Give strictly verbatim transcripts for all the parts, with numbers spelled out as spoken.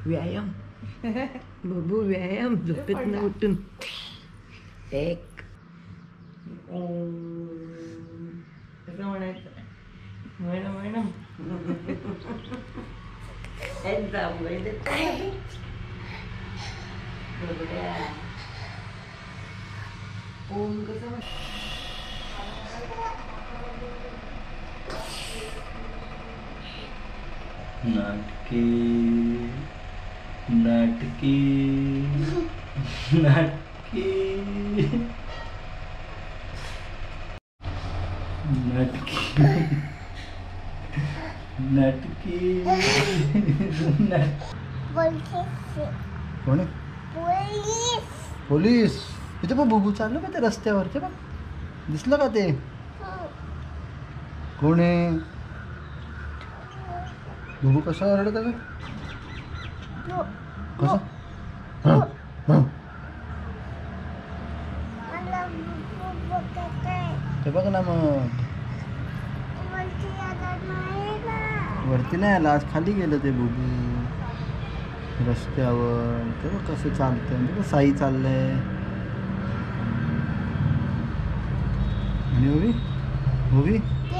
व्यायाम बबू व्यायाम झोपेतनं उठून एक कसं म्हणायचं म्हण म्हण ओम कसं नाटकी नाटकी नाटकी नाटकी नाटकी कोण पोलीस पोलीस इथे पण बुबू चाललं का ते रस्त्यावर ते बघ दिसलं का ते कोण आहे बुबू कसा ओरडत का कसं ते बघ ना मग वरती नाही आला आज खाली गेलं ते बुबू रस्त्यावर ते बघ कसं चालतंय ते साई चाललंय आणि ओवी ओवी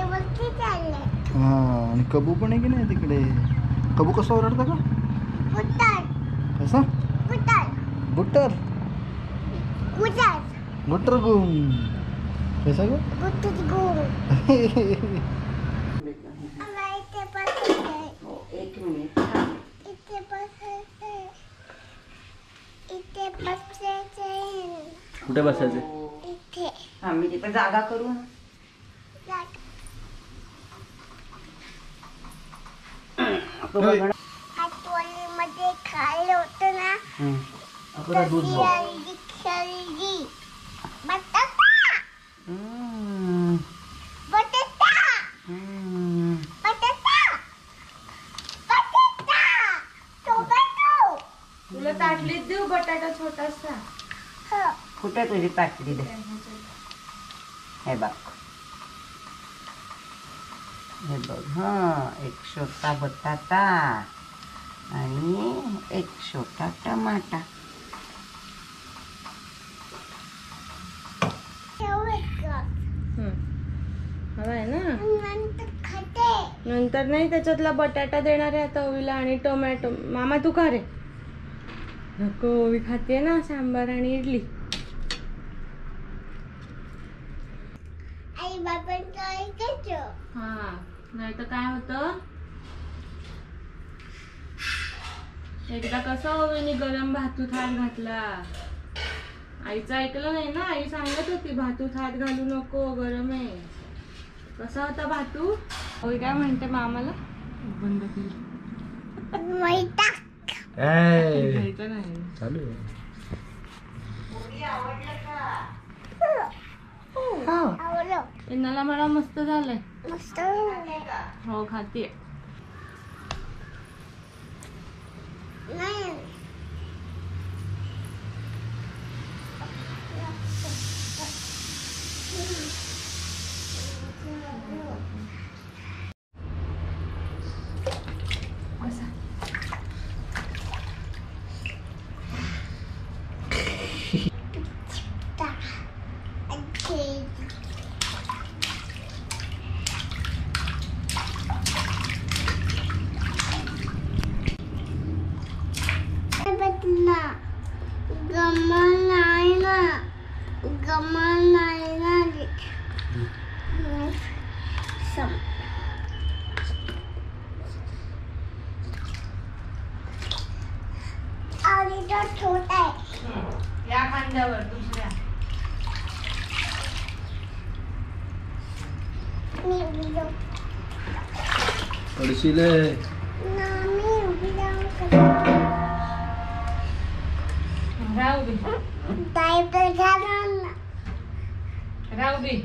हा आणि कबू पण आहे की नाही तिकडे कबू कसं ओरडतं का कसं बुटर बुटर गुम कसं ग एक मिनिट कुठे बसायचं आम्ही तिथे जागा करू मध्ये खायला होत ना दूध तुला ताटलीत देऊ बटाटा छोटासा कुठे तुझी ताटली दे हे बघ हे बघ हा एक छोटा बटाटा आणि एक छोटा टमाटा हवाय ना नंतर नाही त्याच्यातला बटाटा देणार आहे आता ओवीला आणि टोमॅटो मामा तू खा रे नको ओवी खाते ना सांबार आणि इडली हा नाही तर काय होतं एकदा कसं ओवीने गरम भातूत हात घातला आईचं ऐकलं नाही ना आई सांगत होती भातूत हात घालू नको गरम आहे कसा होता भातू ओवी काय म्हणते मामाला बंद केली चालू इन्नाला मला मस्त झालंय मस्त हो खाते छोटा आहे या खांद्यावर दुसऱ्या पडशील राहू दे राहू दे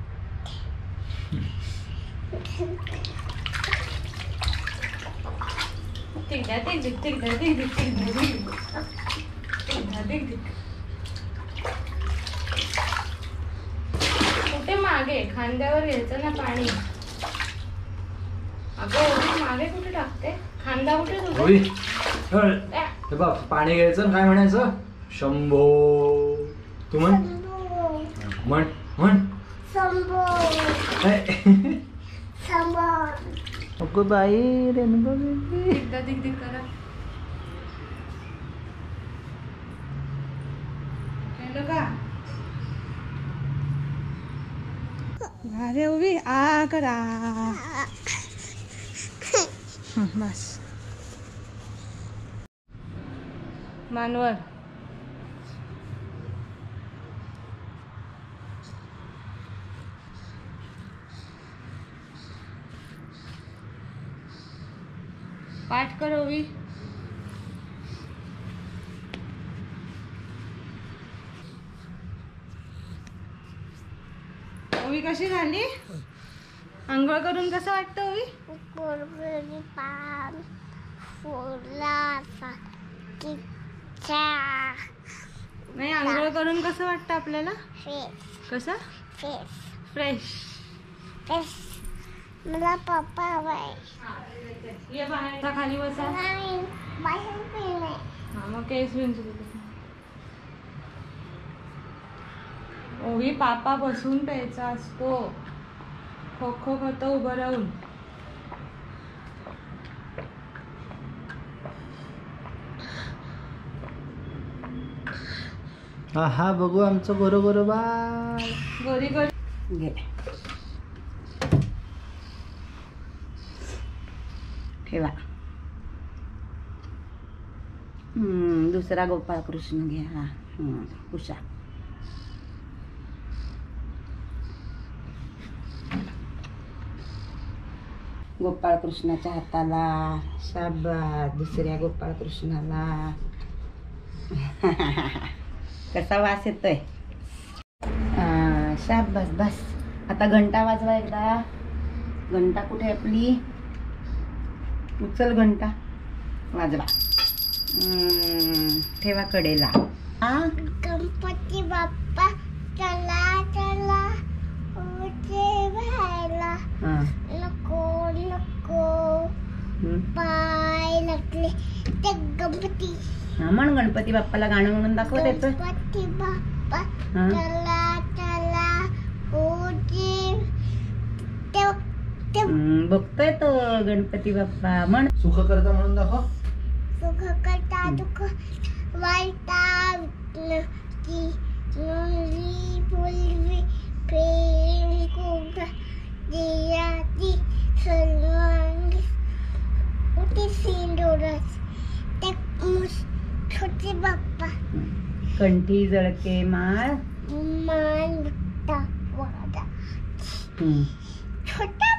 ठीक आहे ठीक ठीक ठीक ठीक ठीक ठीक कुठे मागे खांद्यावर घ्यायचं ना पाणी अगं मागे कुठे टाकते खांदा कुठे तुझा हे बघ पाणी घ्यायचं आणि काय म्हणायचं शंभो. तू म्हण म्हण म्हण अगो बाई रेणुका बेबी. एकदा दिग दिग करा. केलं का? अरे उभी आ करा. हं, बस. मानवर पाठ कर ओवी. ओवी कशी झाली? आंघोळ करून कसं वाटतं ओवी? पान फुलाचा नाही, आंघोळ करून कसं वाटतं आपल्याला? फेस कसं? Face fresh. फेस. मला पप्पा हवाय. ये बाहेर खाली बसा. नाही बाहेर पिणे. हा मग केस विंचू. ओवी पापा बसून प्यायचा असतो. खो खो खातो उभं राहून. हा हा बघू आमचं गोरो गोरो बाळ. गोरी गोरी घे ठेवा. हम्म, दुसरा गोपाळ कृष्ण घ्या. हम्म, उषा. गोपाळ कृष्णाच्या हाताला शाबास. दुसऱ्या गोपाळ कृष्णाला. कसा वास येतोय. शाबास. बस आता घंटा वाजवा एकदा. घंटा कुठे आपली? उचल घंटा वाजवा. हम्म, ठेवा कडेला. हा गणपती बाप्पा चला चला उठे व्हायला. हा. नको नको हम्म. पाय लागले ते गणपती. हा म्हण गणपती बाप्पाला गाणं म्हणून दाखव त्याचं. गणपती बाप्पा हा. चला चला उठे ते ते हम्म, बघतोय तो गणपती बाप्पा. म्हण. सुख करता म्हणून दाखव. सुख करता दुःख वाईटा की मुली फुलवी प्रेम खूप दियाची सर्वांगी उठी सिंदूरच ते मुस छोटे बाप्पा कंठी जळके माळ. मान बुट्टा वादा हम्म. छोटा